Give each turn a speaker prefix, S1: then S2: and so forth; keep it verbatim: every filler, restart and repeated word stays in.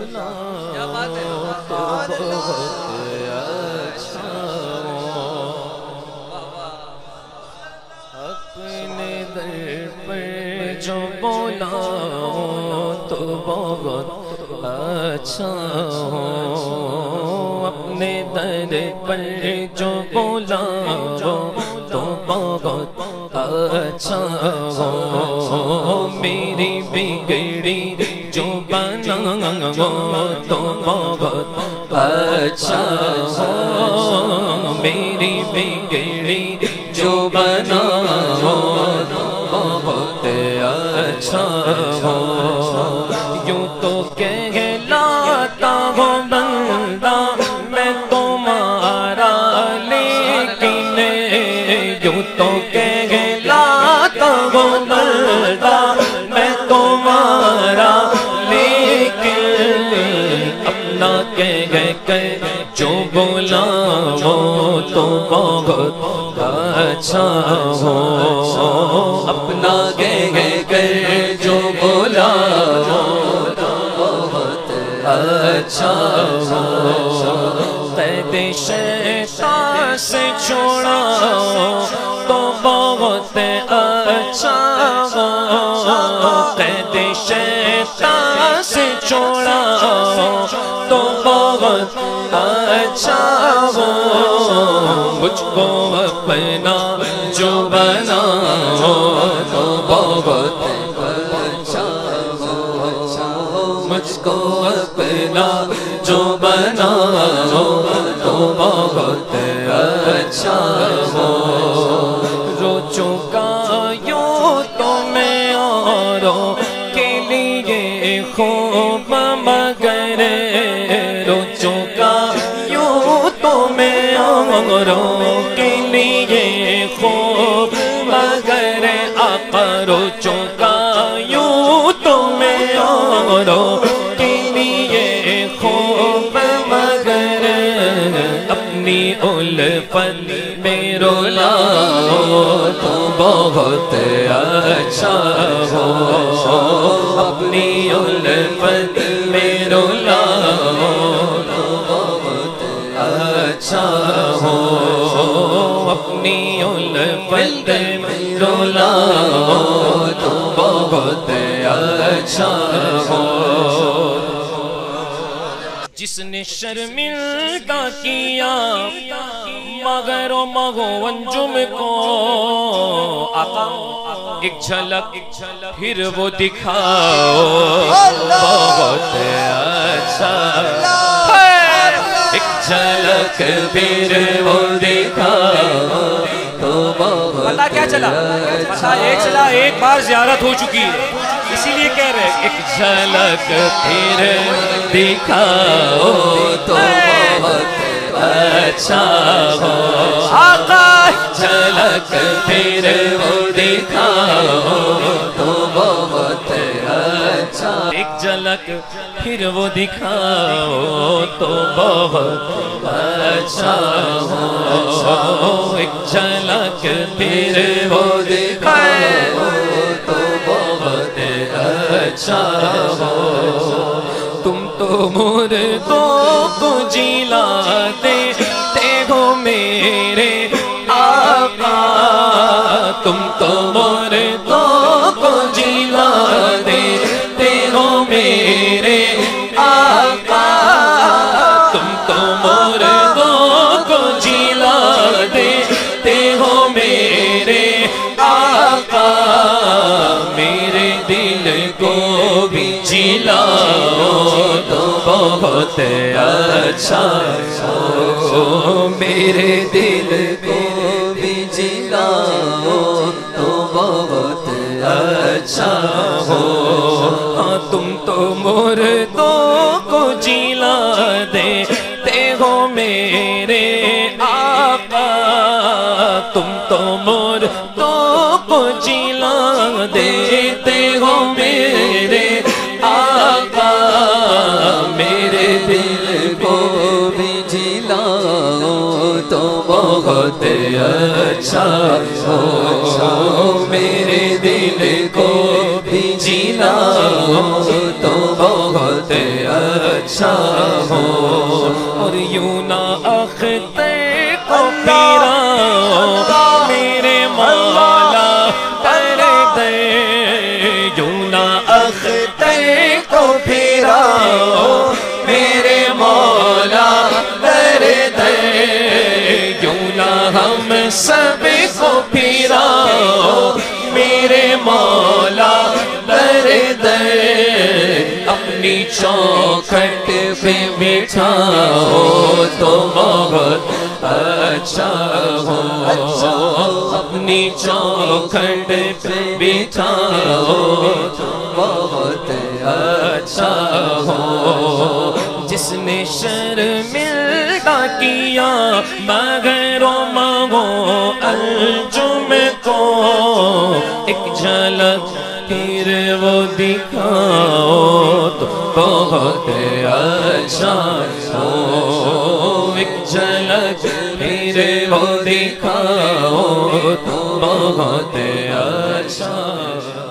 S1: کیا بات ہے
S2: تو بہت اچھا ہو، اپنے در پر جو بولا تو بہت اچھا ہو، اپنے در پر جو بولا تو بہت اچھا ہو، میری بگڑی جو بنا تو بہت اچھا ہو، میری بگڑی جو بنا تو بہت اچھا ہو، یوں تو کہلاتا ہوں بندہ میں تمہارا، لیکن یوں تو کہلاتا ہوں بندہ میں تمہارا، لیکن اپنا کہہ کر جو بولا وہ تو بہت اچھا ہو، اپنا کہہ کر جو بولا وہ تو بہت اچھا ہو، قید شیطان سے چھوڑا تو بہت اچھا ہو، قید شیطان سے چھوڑا تو بہت اچھا ہو، مجھ کو اپنا جو بنا تو بہت اچھا ہو، مجھ کو اپنا جو بنا تو بہت اچھا ہو، رو چکا یوں تو میں اوروں کے لیے خوب، مگر رو چکا یوں تو میں اوروں کے لیے خوب، مگر آقا رو چکا یوں تو میں اوروں کے لیے خوب، مگر اپنی الفت میں رولا تو بہت اچھا ہو، اپنی الفت میں رولا تو بہت اچھا ہو، اپنی الفت میں رولا تو بہت اچھا ہو، جس نے شرمندہ کیا مگر و مغو انجم کو، آقا ایک جھلک پھر وہ دکھاؤ بہت اچھا، ایک جھلک پھر وہ دکھاؤ تو بہت
S1: پتا کیا چلا؟ پتا یہ چلا ایک بار زیارت ہو چکی ہے، اسی لیے کہہ رہے ہیں
S2: ایک جھلک پھر دکھاؤ تو بہت اچھا ہو،
S1: آقا
S2: جھلک پھر وہ دکھاؤ تو بہت اچھا، ایک جھلک پھر وہ دکھاؤ تو بہت اچھا ہو، ایک جھلک پھر وہ دکھاؤ تو بہت اچھا ہو، تم تو مردوں کو جلاتے ہو میرے آقا، تم تو مردوں کو جلاتے ہو میرے آقا، تم تو مردوں کو جلاتے ہو میرے آقا، میرے دل کو بھی جلاؤ تو بہت اچھا ہو، میرے دل کو بھی جلاؤ تو بہت اچھا ہو، تم تو مردوں کو جلا دیتے ہو میرے آقا، تم تو مردوں کو جلا دیتے ہو میرے آقا، میرے دل کو بھی جلاؤ تو بہت اچھا ہو، میرے دل کو بھی جلاؤ تو بہت اچھا ہو اور یوں نہ اختے کو پھراؤ میرے مولا در دے یوں نہ اختے کو پھراؤ میرے مولا در دے یوں نہ ہم سب کو پھراؤ میرے مولا در دے اپنی چوکھٹ پہ بٹھاؤ تو بہت اچھا ہو اپنی چوکھٹ پہ بٹھاؤ تو بہت اچھا ہو جس نے شرمندہ کیا مگر و مغو انجم کو ایک جھلک پھر وہ دکھاؤ تو بہت اچھا ہو ایک جھلک پھر وہ دکھاؤ تو بہت اچھا